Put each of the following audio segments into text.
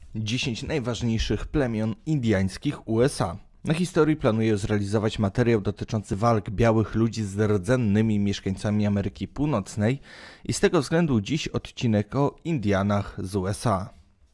10 najważniejszych plemion indyjskich USA. Na historii planuję zrealizować materiał dotyczący walk białych ludzi z rdzennymi mieszkańcami Ameryki Północnej i z tego względu dziś odcinek o Indianach z USA.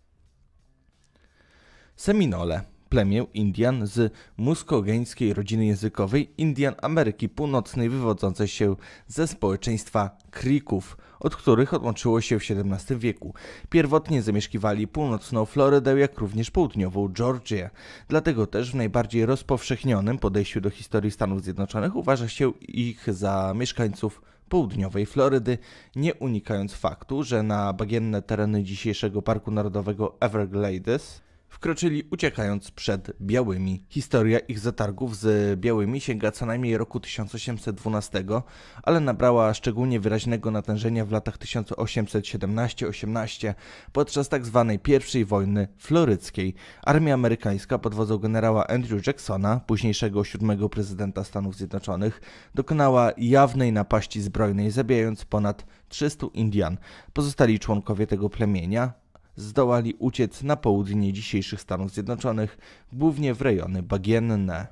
Seminole, plemię Indian z muskogeńskiej rodziny językowej Indian Ameryki Północnej wywodzące się ze społeczeństwa Creeków, od których odłączyło się w XVII wieku. Pierwotnie zamieszkiwali północną Florydę, jak również południową Georgię. Dlatego też w najbardziej rozpowszechnionym podejściu do historii Stanów Zjednoczonych uważa się ich za mieszkańców południowej Florydy, nie unikając faktu, że na bagienne tereny dzisiejszego Parku Narodowego Everglades wkroczyli uciekając przed białymi. Historia ich zatargów z białymi sięga co najmniej roku 1812, ale nabrała szczególnie wyraźnego natężenia w latach 1817-18 podczas tzw. I wojny floryckiej. Armia amerykańska pod wodzą generała Andrew Jacksona, późniejszego 7. prezydenta Stanów Zjednoczonych, dokonała jawnej napaści zbrojnej, zabijając ponad 300 Indian. Pozostali członkowie tego plemienia zdołali uciec na południe dzisiejszych Stanów Zjednoczonych, głównie w rejony bagienne.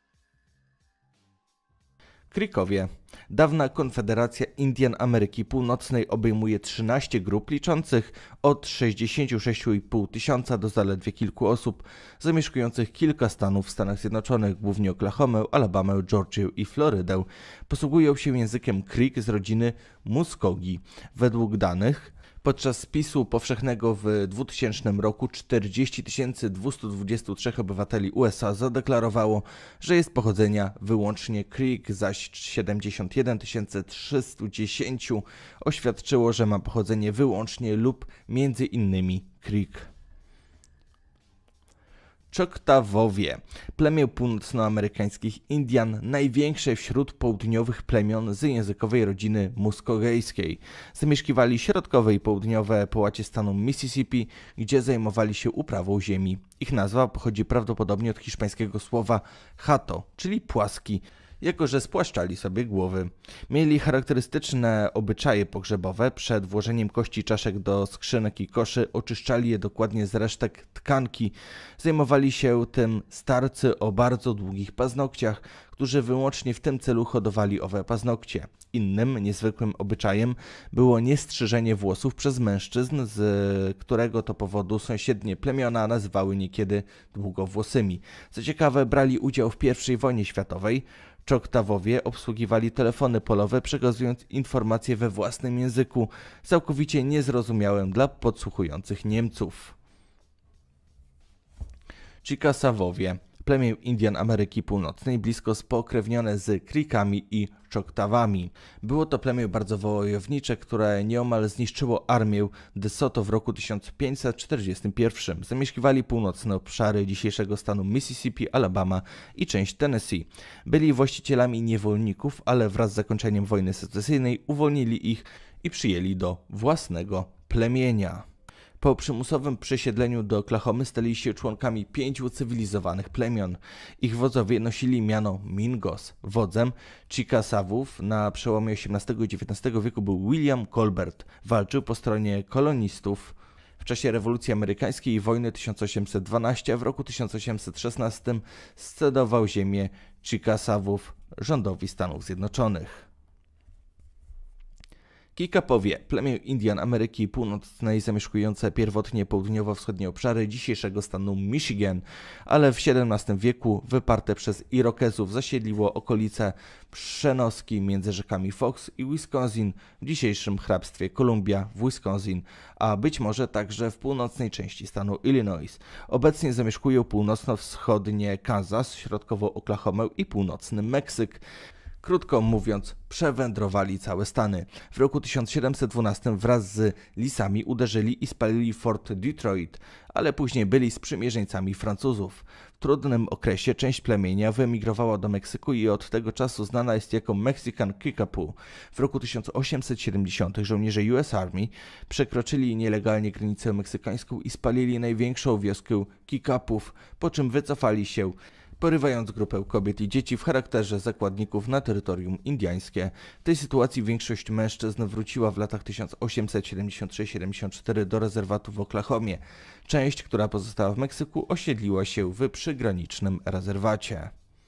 Creekowie. Dawna Konfederacja Indian Ameryki Północnej obejmuje 13 grup liczących od 66,5 tysiąca do zaledwie kilku osób, zamieszkujących kilka stanów w Stanach Zjednoczonych, głównie Oklahomę, Alabamę, Georgię i Florydę. Posługują się językiem Creek z rodziny Muskogee. Według danych podczas spisu powszechnego w 2000 roku 40 223 obywateli USA zadeklarowało, że jest pochodzenia wyłącznie Creek, zaś 71 310 oświadczyło, że ma pochodzenie wyłącznie lub między innymi Creek. Choctawowie, plemię północnoamerykańskich Indian, największe wśród południowych plemion z językowej rodziny muskogejskiej. Zamieszkiwali środkowe i południowe połacie stanu Mississippi, gdzie zajmowali się uprawą ziemi. Ich nazwa pochodzi prawdopodobnie od hiszpańskiego słowa hato, czyli płaski, jako że spłaszczali sobie głowy. Mieli charakterystyczne obyczaje pogrzebowe. Przed włożeniem kości czaszek do skrzynek i koszy oczyszczali je dokładnie z resztek tkanki. Zajmowali się tym starcy o bardzo długich paznokciach, którzy wyłącznie w tym celu hodowali owe paznokcie. Innym niezwykłym obyczajem było niestrzyżenie włosów przez mężczyzn, z którego to powodu sąsiednie plemiona nazywały niekiedy długowłosymi. Co ciekawe, brali udział w I wojnie światowej. Choctawowie obsługiwali telefony polowe, przekazując informacje we własnym języku, całkowicie niezrozumiałym dla podsłuchujących Niemców. Chickasawowie, plemię Indian Ameryki Północnej, blisko spokrewnione z Creekami i Choctawami. Było to plemię bardzo wojownicze, które nieomal zniszczyło armię De Soto w roku 1541. Zamieszkiwali północne obszary dzisiejszego stanu Mississippi, Alabama i część Tennessee. Byli właścicielami niewolników, ale wraz z zakończeniem wojny secesyjnej uwolnili ich i przyjęli do własnego plemienia. Po przymusowym przesiedleniu do Oklahomy stali się członkami 5 ucywilizowanych plemion. Ich wodzowie nosili miano Mingos. Wodzem Chickasawów na przełomie XVIII i XIX wieku był William Colbert. Walczył po stronie kolonistów w czasie rewolucji amerykańskiej i wojny 1812, a w roku 1816 scedował ziemię Chickasawów rządowi Stanów Zjednoczonych. Kikapowie, plemię Indian Ameryki Północnej zamieszkujące pierwotnie południowo-wschodnie obszary dzisiejszego stanu Michigan, ale w XVII wieku wyparte przez Irokezów zasiedliło okolice przenoski między rzekami Fox i Wisconsin w dzisiejszym hrabstwie Columbia w Wisconsin, a być może także w północnej części stanu Illinois. Obecnie zamieszkują północno-wschodnie Kansas, środkową Oklahomę i północny Meksyk. Krótko mówiąc, przewędrowali całe Stany. W roku 1712 wraz z Lisami uderzyli i spalili Fort Detroit, ale później byli sprzymierzeńcami Francuzów. W trudnym okresie część plemienia wyemigrowała do Meksyku i od tego czasu znana jest jako Mexican Kickapoo. W roku 1870 żołnierze US Army przekroczyli nielegalnie granicę meksykańską i spalili największą wioskę Kickapów, po czym wycofali się porywając grupę kobiet i dzieci w charakterze zakładników na terytorium indyjskie. W tej sytuacji większość mężczyzn wróciła w latach 1873-74 do rezerwatu w Oklahomie. Część, która pozostała w Meksyku, osiedliła się w przygranicznym rezerwacie.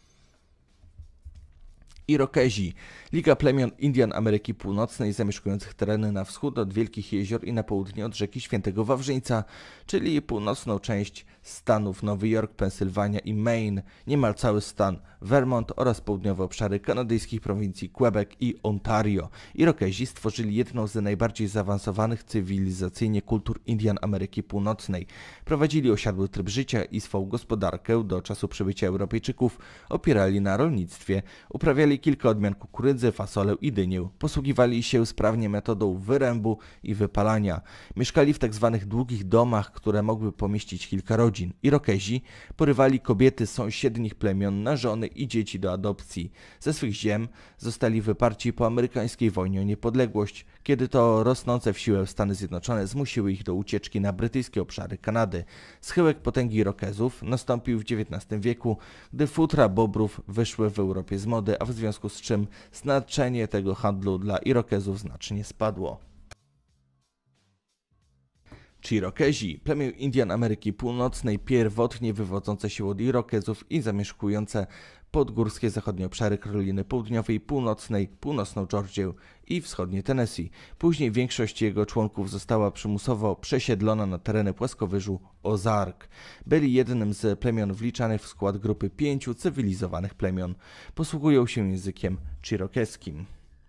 Irokezi, Liga Plemion Indian Ameryki Północnej zamieszkujących tereny na wschód od Wielkich Jezior i na południe od rzeki Świętego Wawrzyńca, czyli północną część stanów Nowy Jork, Pensylwania i Maine, niemal cały stan Vermont oraz południowe obszary kanadyjskich prowincji Quebec i Ontario. Irokezi stworzyli jedną z najbardziej zaawansowanych cywilizacyjnie kultur Indian Ameryki Północnej. Prowadzili osiadły tryb życia i swą gospodarkę do czasu przybycia Europejczyków opierali na rolnictwie, uprawiali kilka odmian kukurydzy, fasolę i dynię. Posługiwali się sprawnie metodą wyrębu i wypalania. Mieszkali w tzw. długich domach, które mogły pomieścić kilka rodzin. Irokezi porywali kobiety z sąsiednich plemion na żony i dzieci do adopcji. Ze swych ziem zostali wyparci po amerykańskiej wojnie o niepodległość, kiedy to rosnące w siłę Stany Zjednoczone zmusiły ich do ucieczki na brytyjskie obszary Kanady. Schyłek potęgi Irokezów nastąpił w XIX wieku, gdy futra bobrów wyszły w Europie z mody, a w związku z czym znaczenie tego handlu dla Irokezów znacznie spadło. Irokezi, plemię Indian Ameryki Północnej, pierwotnie wywodzące się od Irokezów i zamieszkujące podgórskie zachodnie obszary Karoliny Południowej, Północnej, północną Georgię i wschodnie Tennessee. Później większość jego członków została przymusowo przesiedlona na tereny płaskowyżu Ozark. Byli jednym z plemion wliczanych w skład grupy 5 cywilizowanych plemion. Posługują się językiem czirokeskim.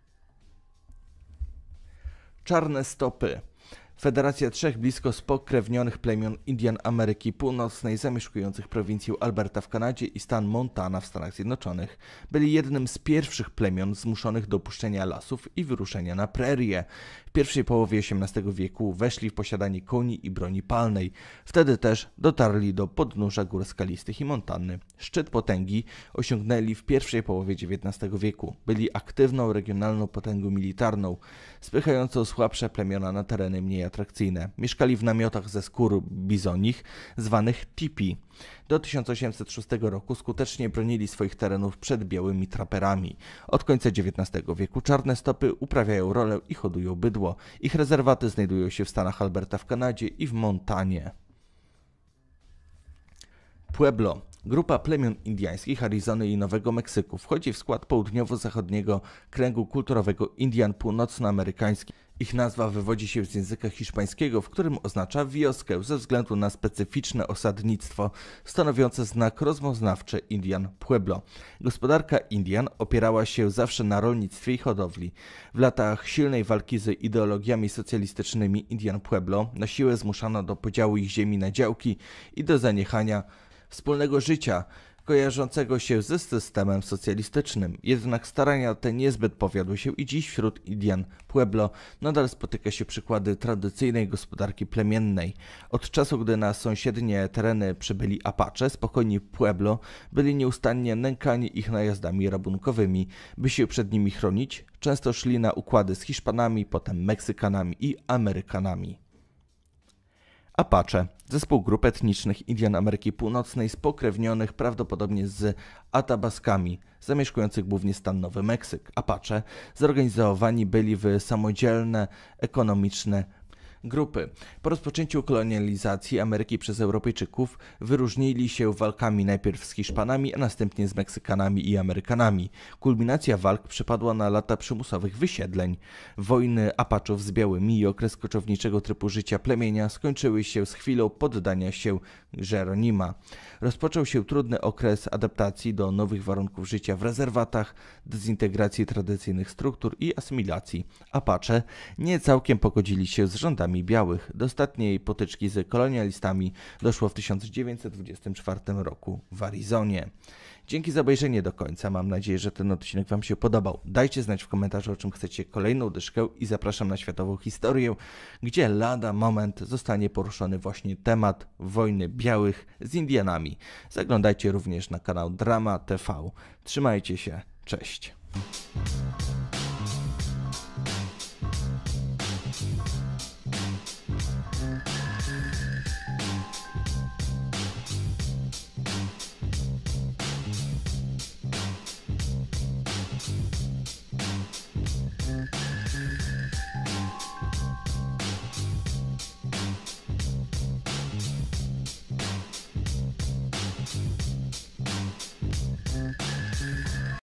Czarne stopy. Federacja trzech blisko spokrewnionych plemion Indian Ameryki Północnej zamieszkujących prowincję Alberta w Kanadzie i stan Montana w Stanach Zjednoczonych byli jednym z pierwszych plemion zmuszonych do opuszczenia lasów i wyruszenia na prerie. W pierwszej połowie XVIII wieku weszli w posiadanie koni i broni palnej. Wtedy też dotarli do podnóża gór skalistych i Montany. Szczyt potęgi osiągnęli w pierwszej połowie XIX wieku. Byli aktywną regionalną potęgą militarną, spychającą słabsze plemiona na tereny mniej atrakcyjne. Mieszkali w namiotach ze skór bizonich, zwanych tipi. Do 1806 roku skutecznie bronili swoich terenów przed białymi traperami. Od końca XIX wieku czarne stopy uprawiają rolę i hodują bydło. Ich rezerwaty znajdują się w stanach Alberta w Kanadzie i w Montanie. Pueblo. Grupa plemion indyjskich Arizony i Nowego Meksyku wchodzi w skład południowo-zachodniego kręgu kulturowego Indian północnoamerykańskich. Ich nazwa wywodzi się z języka hiszpańskiego, w którym oznacza wioskę ze względu na specyficzne osadnictwo stanowiące znak rozpoznawczy Indian Pueblo. Gospodarka Indian opierała się zawsze na rolnictwie i hodowli. W latach silnej walki z ideologiami socjalistycznymi Indian Pueblo na siłę zmuszano do podziału ich ziemi na działki i do zaniechania wspólnego życia kojarzącego się ze systemem socjalistycznym. Jednak starania te niezbyt powiodły się i dziś wśród Indian Pueblo nadal spotyka się przykłady tradycyjnej gospodarki plemiennej. Od czasu, gdy na sąsiednie tereny przybyli Apache, spokojni Pueblo byli nieustannie nękani ich najazdami rabunkowymi. By się przed nimi chronić, często szli na układy z Hiszpanami, potem Meksykanami i Amerykanami. Apache, zespół grup etnicznych Indian Ameryki Północnej spokrewnionych prawdopodobnie z Atabaskami, zamieszkujących głównie stan Nowy Meksyk. Apache zorganizowani byli w samodzielne, ekonomiczne grupy. Po rozpoczęciu kolonializacji Ameryki przez Europejczyków wyróżnili się walkami najpierw z Hiszpanami, a następnie z Meksykanami i Amerykanami. Kulminacja walk przypadła na lata przymusowych wysiedleń. Wojny Apachów z białymi i okres koczowniczego trybu życia plemienia skończyły się z chwilą poddania się Geronima. Rozpoczął się trudny okres adaptacji do nowych warunków życia w rezerwatach, dezintegracji tradycyjnych struktur i asymilacji. Apache nie całkiem pogodzili się z rządami białych. Do ostatniej potyczki z kolonialistami doszło w 1924 roku w Arizonie. Dzięki za obejrzenie do końca. Mam nadzieję, że ten odcinek Wam się podobał. Dajcie znać w komentarzu, o czym chcecie kolejną dyszkę i zapraszam na Światową Historię, gdzie lada moment zostanie poruszony właśnie temat wojny białych z Indianami. Zaglądajcie również na kanał Drama TV. Trzymajcie się. Cześć.